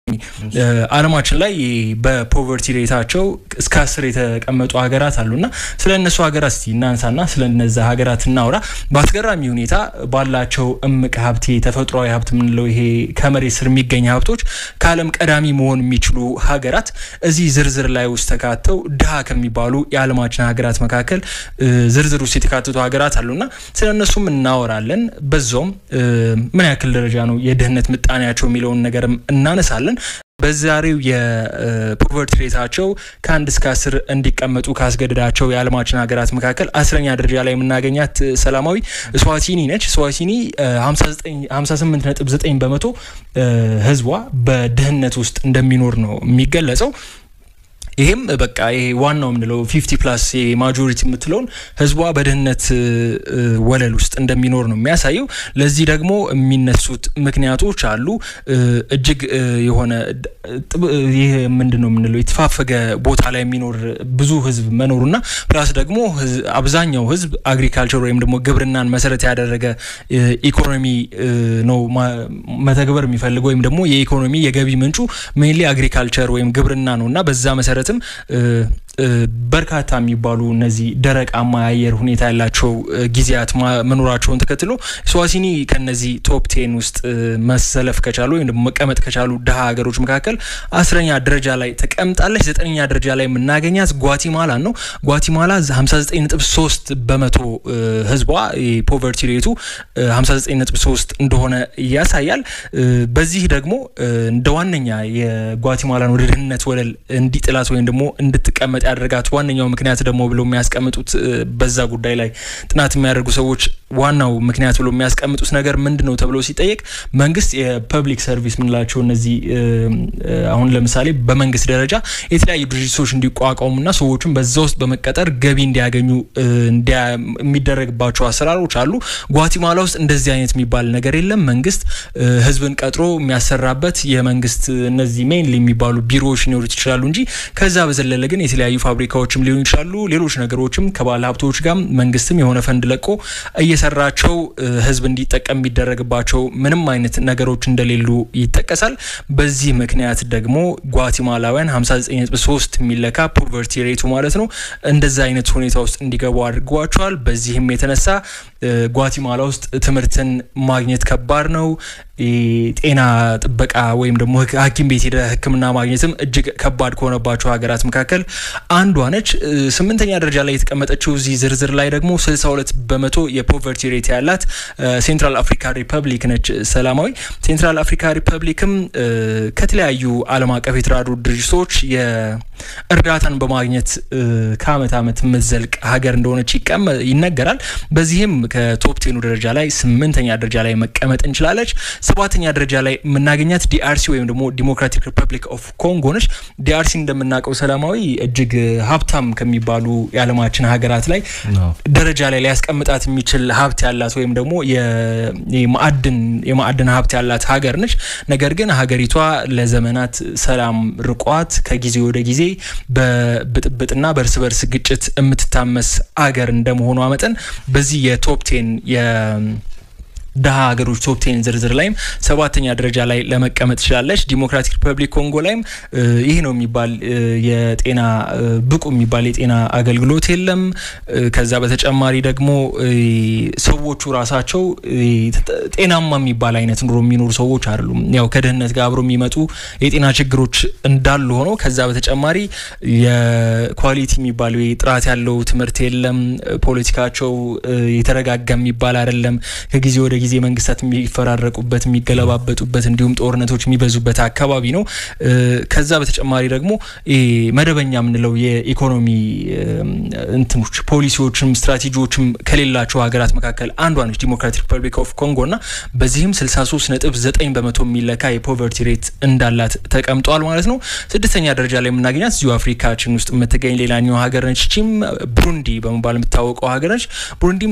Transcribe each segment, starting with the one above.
ዓለማችን ላይ በፖቨርቲ ሬታቸው እስከ 10 የተቀመጡ ሀገራት አሉና ስለነሱ ሀገራት እስቲ እናንሳና ስለነዛ ሀገራት እናውራ በአስገራሚ ሁኔታ ባላቸው እምቅ ሀብት ተፈጥሯዊ ሀብት ምን ነው ይሄ ከመሬት ስር የሚገኝ ሀብቶች ከዓለም ቀዳሚ መሆን የሚችሉ ሀገራት እዚህ ዝርዝር ላይ ውስጥ ተካተው ድሃ ከሚባሉ የዓለማችን ሀገራት መካከል ዝርዝር ውስጥ የተካተቱ ሀገራት አሉና ስለነሱም እናወራለን በዛውም ምን ያክል ደረጃ ነው የድህነት ምጣኔያቸው የሚለውን ነገርም እናነሳለን በዛሬው የፖቨርቲ ሬታቸው ከ1 እስከ 10 እንዲቀመጡ ካስገደዳቸው የዓለማችን ሀገራት መካከል 10ኛ ደረጃ ላይ የምናገኛት ሰላማዊ ስዋቲኒ ነች ስዋቲኒ 58.9% ህዝቧ በድህነት ውስጥ እንደሚኖር ነው የሚገለጸው ይሄም በቃ ይሄ ዋናው ምንለው 50+ ማጆሪቲ የምትለውን ህዝቧ በድህነት ወለል ውስጥ እንደሚኖር ነው የሚያሳየው ለዚህ ደግሞ የሚነሱት ምክንያቶች አሉ እጅግ የሆነ ይሄ ምንድነው ምንለው የተፋፈገ ቦታ ላይ የሚኖር ብዙ ህዝብ መኖሩና ፕላስ ደግሞ አብዛኛው ህዝብ አግሪካልቸር ወይም ደግሞ ግብርናን መሰረት ያደረገ ኢኮኖሚ ነው መተግበር የሚፈልገው ወይም ደግሞ የኢኮኖሚ የገቢ ምንጩ ሜንሊ አግሪካልቸር ወይም ግብርና ነውና በዛ መሰረት በርካታ የሚባሉ እነዚህ ደረቃማ አየር ሁኔታ ያላቸው ጊዜያት መኖራቸውን ተከትሎ ስዋቲኒ ከነዚህ ቶፕ 10 ውስጥ መሰለፍ ከቻሉ ወይም ደግሞ መቀመጥ ከቻሉ ደሃ ሀገሮች መካከል 10ኛ ደረጃ ላይ ተቀምጣለች 9ኛ ደረጃ ላይ የምናገኛት ጓቲማላ ነው ጓቲማላ 59.3% ህዝቧ የፖቨርቲ ሬቱ 59.3 እንደሆነ ያሳያል በዚህ ደግሞ እንደ ዋነኛ የጓቲማላን ወደ ድህነት ወለል እንዲጥላት ወይም ደግሞ እንድትቀመጥ ያደረጋት ዋነኛው ምክንያት ደግሞ ብለው የሚያስቀምጡት በዛ ጉዳይ ላይ ጥናት የሚያደርጉ ሰዎች ዋናው ምክንያት ብለው የሚያስቀምጡት ነገር ምንድነው ተብሎ ሲጠየቅ መንግስት የፐብሊክ ሰርቪስ ምንላቸው እነዚህ አሁን ለምሳሌ በመንግስት ደረጃ የተለያዩ ድርጅቶች እንዲቋቋሙና ሰዎችን በዛ ውስጥ በመቀጠር ገቢ እንዲያገኙ የሚደረግባቸው አሰራሮች አሉ ጓቲማላ ውስጥ እንደዚህ አይነት የሚባል ነገር የለም መንግስት ህዝብን ቀጥሮ የሚያሰራበት የመንግስት እነዚህ ሜንሊ የሚባሉ ቢሮዎች ሊኖሩ ይችላሉ እንጂ ከዛ በዘለለ ግን የተለያዩ ፋብሪካዎችም ሊሆኑ ይችላሉ ሌሎች ነገሮችም ከባለ ሀብቶች ጋር መንግስትም የሆነ ፈንድ ለቆ እየሰራቸው ህዝብ እንዲጠቀም የሚደረግባቸው ምንም አይነት ነገሮች እንደሌሉ ይተከሳል በዚህ ምክንያት ደግሞ ጓቲማላውያን 59.3 ሚለካ ፖቨርቲ ሬቱ ማለት ነው እንደዛ አይነት ሁኔታ ውስጥ እንዲገቡ አድርጓቸዋል በዚህም የተነሳ ጓቲማላ ውስጥ ትምርትን ማግኘት ከባድ ነው ጤና ጥበቃ ወይም ደግሞ ሐኪም ቤት ሄደ ህክምና ማግኘትም እጅግ ከባድ ከሆነባቸው ሀገራት መካከል አንዷ ነች 8ኛ ደረጃ ላይ የተቀመጠችው እዚህ ዝርዝር ላይ ደግሞ 62% የፖቨርቲ ሬት ያላት ሴንትራል አፍሪካ ሪፐብሊክ ነች ሰላማዊ ሴንትራል አፍሪካ ሪፐብሊክም ከተለያዩ ዓለም አቀፍ የተራድኦ ድርጅቶች የእርዳታን በማግኘት ከአመት አመት መዘልቅ ሀገር እንደሆነች ይነገራል በዚህም ከቶፕ 10 ደረጃ ላይ 8ኛ ደረጃ ላይ መቀመጥ እንችላለች 7ኛ ደረጃ ላይ ምናገኛት ዲአርሲ ወይም ደግሞ ዲሞክራቲክ ሪፐብሊክ ኦፍ ኮንጎ ነች ዲአርሲ እንደምናቀው ሰላማዊ እጅግ ሀብታም ከሚባሉ የዓለማችን ሀገራት ላይ ደረጃ ላይ ሊያስቀምጣት የሚችል ሀብት ያላት ወይም ደግሞ የማዕድን ሀብት ያላት ሀገር ነች ነገር ግን ሀገሪቷ ለዘመናት ሰላም ርቋት ከጊዜ ወደ ጊዜ በብጥብጥና በርስ በርስ ግጭት የምትታመስ ሀገር እንደመሆኗ መጠን በዚህ የቶፕ 10 ደሃ ሀገሮች ቶፕ 10 ዝርዝር ላይም 7ኛ ደረጃ ላይ ለመቀመጥ ይችላልች ዲሞክራቲክ ሪፐብሊክ ኮንጎ ላይም ይሄ ነው የሚባል የጤና ብቁ የሚባል የጤና አገልግሎት የለም ከዛ በተጨማሪ ደግሞ ሰዎቹ ራሳቸው ጤናማ የሚባል አይነት ኑሮ የሚኖሩ ሰዎች አይደሉም ያው ከድህነት ጋር አብሮ የሚመጡ የጤና ችግሮች እንዳሉ ሆኖ ከዛ በተጨማሪ የኳሊቲ የሚባል ጥራት ያለው ትምርት የለም ፖለቲካቸው የተረጋጋ የሚባል አይደለም ከጊዜ ወደ ጊዜ መንግስታት የሚፈራረቁበት የሚገለባበጡበት እንዲሁም ጦርነቶች የሚበዙበት አካባቢ ነው ከዛ በተጨማሪ ደግሞ መደበኛ ምንለው የኢኮኖሚ እንትኖች ፖሊሲዎችም ስትራቴጂዎችም ከሌላቸው ሀገራት መካከል አንዷ ነች ዲሞክራቲክ ሪፐብሊክ ኦፍ ኮንጎና በዚህም 63.9% የሚለካ የፖቨርቲ ሬት እንዳላት ተቀምጧል ማለት ነው 6ኛ ደረጃ ላይ የምናገኛት ዚው አፍሪካችን ውስጥ የምትገኝ ሌላኛው ሀገር ነች ቺም ብሩንዲ በመባል የምታወቀው ሀገር ነች ብሩንዲም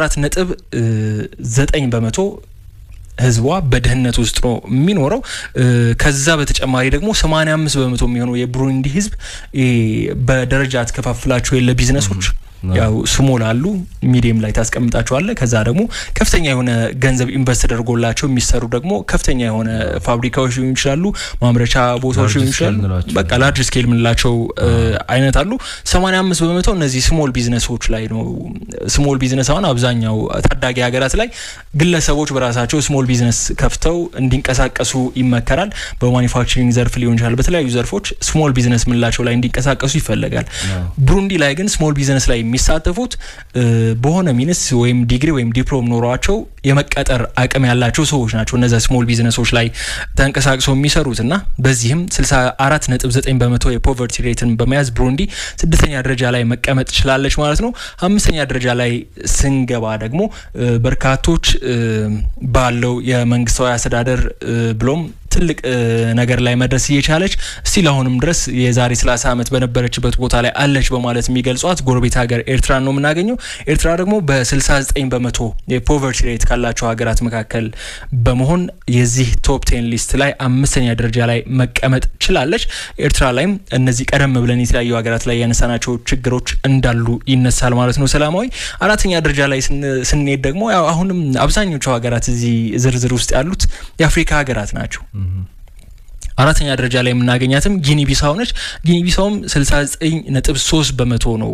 64.9% ህዝቧ በድህነት ውስጥ ነው የሚኖረው ከዛ በተጨማሪ ደግሞ 85% የሚሆነው የብሩንዲ ህዝብ በደረጃ ተከፋፍላቸው የለ ቢዝነሶች ያው ስሞል አሉ ሚዲየም ላይ ታስቀምጣቸዋለ ከዛ ደግሞ ከፍተኛ የሆነ ገንዘብ ኢንቨስት ተደርጎላቸው የሚሰሩ ደግሞ ከፍተኛ የሆነ ፋብሪካዎች ሊሆኑ ይችላሉ ማምረቻ ቦታዎች ሊሆኑ ይችላሉ በቃ ላርጅ ስኬል ምንላቸው አይነት አሉ 85% እነዚህ ስሞል ቢዝነሶች ላይ ነው ስሞል ቢዝነስ አሁን አብዛኛው ታዳጊ ሀገራት ላይ ግለሰቦች በራሳቸው ስሞል ቢዝነስ ከፍተው እንዲንቀሳቀሱ ይመከራል በማኒፋክቸሪንግ ዘርፍ ሊሆን ይችላል በተለያዩ ዘርፎች ስሞል ቢዝነስ ምንላቸው ላይ እንዲንቀሳቀሱ ይፈልጋል ብሩንዲ ላይ ግን ስሞል ቢዝነስ ላይ የሚሳተፉት በሆነ ሚንስ ወይም ዲግሪ ወይም ዲፕሎም ኖሯቸው የመቀጠር አቅም ያላቸው ሰዎች ናቸው እነዛ ስሞል ቢዝነሶች ላይ ተንቀሳቅሰው የሚሰሩትና በዚህም 64.9% የፖቨርቲ ሬትን በመያዝ ብሩንዲ 6ኛ ደረጃ ላይ መቀመጥ ይችላልች ማለት ነው 5ኛ ደረጃ ላይ ስንገባ ደግሞ በርካቶች ባለው የመንግስታዊ አስተዳደር ብሎም ትልቅ ነገር ላይ መድረስ እየቻለች ስቲል አሁንም ድረስ የዛሬ 30 አመት በነበረችበት ቦታ ላይ አለች በማለት የሚገልጿት ጎረቤት ሀገር ኤርትራ ነው የምናገኘው ኤርትራ ደግሞ በ69% የፖቨርቲ ሬት ካላቸው ሀገራት መካከል በመሆን የዚህ ቶፕ 10 ሊስት ላይ 5ኛ ደረጃ ላይ መቀመጥ ችላለች ኤርትራ ላይም እነዚህ ቀደም ብለን የተለያዩ ሀገራት ላይ ያነሳናቸው ችግሮች እንዳሉ ይነሳል ማለት ነው ሰላማዊ 4ኛ ደረጃ ላይ ስንሄድ ደግሞ ያው አሁንም አብዛኞቹ ሀገራት እዚህ ዝርዝር ውስጥ ያሉት የአፍሪካ ሀገራት ናቸው 4ኛ ደረጃ ላይ የምናገኛትም ጊኒ ቢሳው ነች ጊኒ ቢሳውም 69.3% ነው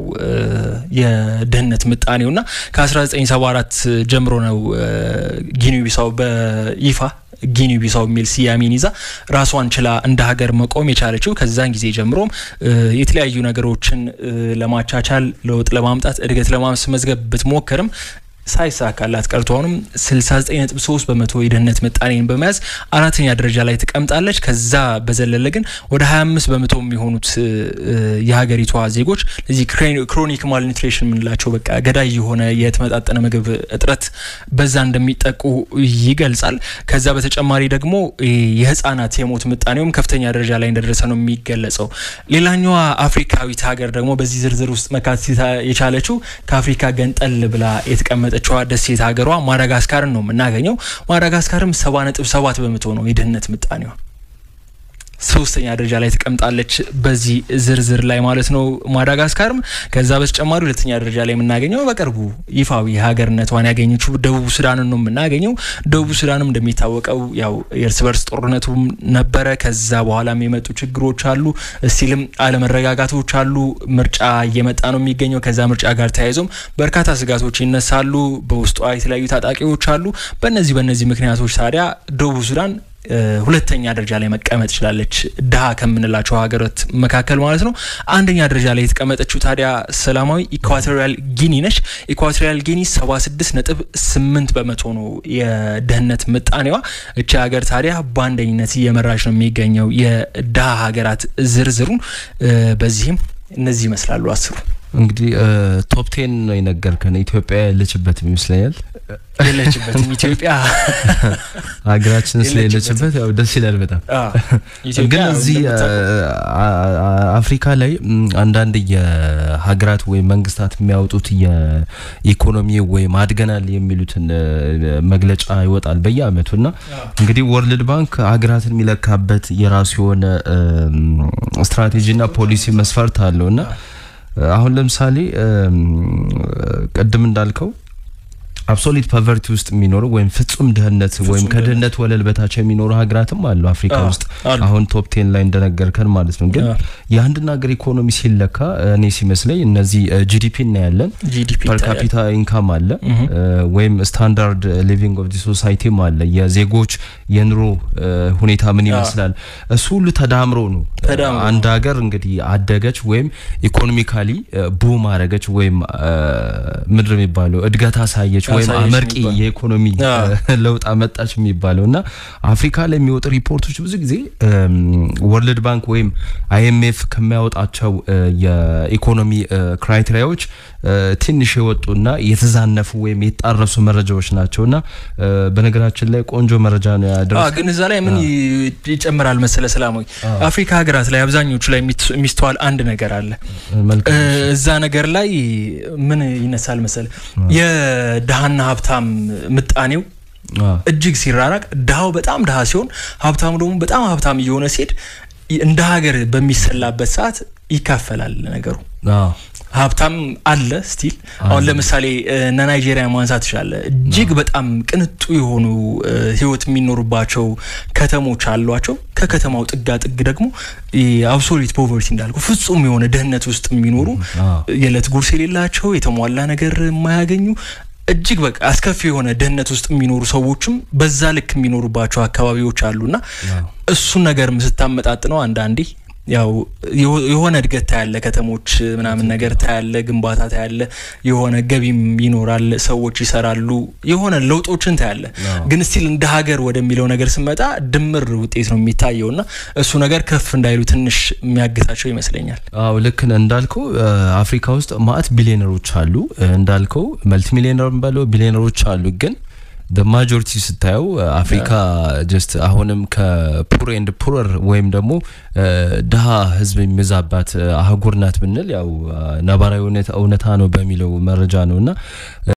የድህነት ምጣኔውና ከ1974 ጀምሮ ነው ጊኒ ቢሳው በይፋ ጊኒ ቢሳው ሚል ሲያሚን ይዛ ራሷን ችላ እንደ ሀገር መቆም የቻለችው ከዛን ጊዜ ጀምሮ የተለያዩ ነገሮችን ለማቻቻል ለውጥ ለማምጣት እድገት ለማስመዝገብ ብትሞክርም ሳይሳካላት ቀርቷውንም 69.3% የድህነት ምጣኔን በመያዝ 4ኛ ደረጃ ላይ ተቀምጣለች ከዛ በዘለለ ግን ወደ 25% የሚሆኑት የሀገሪቷ ዜጎች ለዚህ ክሮኒክ ማልኒትሪሽን ምንላቸው በቃ ገዳይ የሆነ የተመጣጠነ ምግብ እጥረት በዛ እንደሚጠቁ ይገልጻል ከዛ በተጨማሪ ደግሞ የህፃናት የሞት ምጣኔውም ከፍተኛ ደረጃ ላይ እንደደረሰ ነው የሚገለጸው ሌላኛዋ አፍሪካዊት ሀገር ደግሞ በዚህ ዝርዝር ውስጥ መካተት የቻለችው ከአፍሪካ ገንጠል ብላ የተቀመጠ ቻዋ ደሴት ሀገሯ ማዳጋስካርን ነው የምናገኘው ማዳጋስካርም 7.7% ነው የድህነት ምጣኔው 3ኛ ደረጃ ላይ ተቀምጣለች በዚህ ዝርዝር ላይ ማለት ነው ማዳጋስካርም ከዛ በተጨማሪ 2ኛ ደረጃ ላይ የምናገኘው በቅርቡ ይፋዊ ሀገርነቷን ያገኘችው ደቡብ ሱዳን ነው የምናገኘው ደቡብ ሱዳንም እንደሚታወቀው ያው የእርስ በርስ ጦርነቱ ነበረ ከዛ በኋላም የመጡ ችግሮች አሉ እስቲልም አለመረጋጋቶች አሉ ምርጫ እየመጣ ነው የሚገኘው ከዛ ምርጫ ጋር ተያይዞም በርካታ ስጋቶች ይነሳሉ በውስጧ የተለያዩ ታጣቂዎች አሉ በእነዚህ ምክንያቶች ታዲያ ደቡብ ሱዳን 2ኛ ደረጃ ላይ መቀመጥ ይችላልች ዳሃ ከምንላቸው ሀገራት መካከል ማለት ነው 1ኛ ደረጃ ላይ የተቀመጠችው ታዲያ ሰላማዊ ኢኳቶሪያል ጊኒ ነች ኢኳቶሪያል ጊኒ 76.8% ነው የድህነት ምጣኔዋ እቺ ሀገር ታዲያ በአንደኝነት እየመራች ነው የሚገኘው የዳሃ ሀገራት ዝርዝሩን በዚህም እነዚህ ይመስላሉ አስሩ እንግዲህ ቶፕ 10 ነው የነገርከን ኢትዮጵያ ያለችበት ይመስላል ያለችበት ኢትዮጵያ ሀገራችን ስለሌለችበት ያው ደስ ይላል በጣም ግን እዚህ አፍሪካ ላይ አንዳንድ የሀገራት ወይ መንግስታት የሚያወጡት የኢኮኖሚ ወይ ማድገናል የሚሉትን መግለጫ ይወጣል በየአመቱና እንግዲህ ወርልድ ባንክ ሀገራትን የሚለካበት የራሱ የሆነ ስትራቴጂና ፖሊሲ መስፈርት አለውና አሁን ለምሳሌ ቀደም እንዳልከው አብሶሉት ፖቨርቲ ውስጥ የሚኖሩ ወይም ፍጹም ድህነት ወይም ከድህነት ወለል በታች የሚኖሩ ሀገራትም አሉ አፍሪካ ውስጥ አሁን ቶፕ 10 ላይ እንደነገርከን ማለት ነው ግን የአንድና ሀገር ኢኮኖሚ ሲለካ እኔ ሲመስለኝ እነዚህ ጂዲፒ እና ያለን ፐር ካፒታ ኢንካም አለ ወይም ስታንዳርድ ሊቪንግ ኦፍ ዲ ሶሳይቲ አለ የዜጎች የኑሮ ሁኔታ ምን ይመስላል እሱ ሁሉ ተዳምሮ ነው አንድ ሀገር እንግዲህ አደገች ወይም ኢኮኖሚካሊ ቡም አረገች ወይም ምድር የሚባለው እድገት አሳየች ወይም አመርቂ የኢኮኖሚ ለውጥ አመጣች የሚባለውና አፍሪካ ላይ የሚወጡ ሪፖርቶች ብዙ ጊዜ ወርልድ ባንክ ወይም አይኤምኤፍ ከሚያወጣቸው የኢኮኖሚ ክራይቴሪያዎች ትንሽ የወጡና የተዛነፉ ወይም የጣረሱ መረጃዎች ናቸውና በነገራችን ላይ ቆንጆ መረጃ ነው ያደረሰው ግን እዛ ላይ ምን ይጨምራል መሰለ ሰላማዊ አፍሪካ ሀገራት ላይ አብዛኞቹ ላይ የሚስተዋል አንድ ነገር አለ እዛ ነገር ላይ ምን ይነሳል መሰለ የደሃና ሀብታም ምጣኔው እጅግ ሲራራቅ ዳው በጣም ዳሃ ሲሆን ሀብታሙ ደግሞ በጣም ሀብታም እየሆነ ሲሄድ እንደ ሀገር በሚሰላበት ሰዓት ይካፈላል ነገሩ ሀብታም አለ ስቲል አሁን ለምሳሌ ናይጄሪያ ማንሳት ይችላል እጅግ በጣም ቅንጡ የሆኑ ህይወት የሚኖርባቸው ከተሞች አሏቸው ከከተማው ጥጋ ጥግ ደግሞ አብሶሉት ፖቨርቲ እንዳልኩ ፍጹም የሆነ ድህነት ውስጥ የሚኖሩ የለት ጉርስ የሌላቸው የተሟላ ነገር የማያገኙ እጅግ በቃ አስከፊ የሆነ ድህነት ውስጥ የሚኖሩ ሰዎችም በዛ ልክ የሚኖሩባቸው አካባቢዎች አሉና እሱ ነገር መስታመጣጥነው አንዳንዴ ያው የሆነ እድገት ታያለ ከተሞች ምናምን ነገር ታያለ ግንባታ ታያለ የሆነ ገቢም ይኖራል ሰዎች ይሰራሉ የሆነ ለውጦችን ታያለ ግን ስቲል እንደ ሀገር ወደሚለው ነገር ስመጣ ድምር ውጤት ነው የሚታየውና እሱ ነገር ከፍ እንዳይሉ ትንሽ የሚያገታቸው ይመስለኛል አው ልክ እንዳልከው አፍሪካ ውስጥ ማአት ቢሊዮነሮች አሉ እንዳልከው መልቲ ሚሊዮነር ባለው ቢሊዮነሮች አሉ ግን the majority ስታየው አፍሪካ just አሁንም ከፑር ኤንድ ፑረር ወይም ደግሞ ደሃ ህዝብ የሚዛባት አህጉር ናት ብንል ያው ነባራዊ እውነታ ነው በሚለው መረጃ ነውና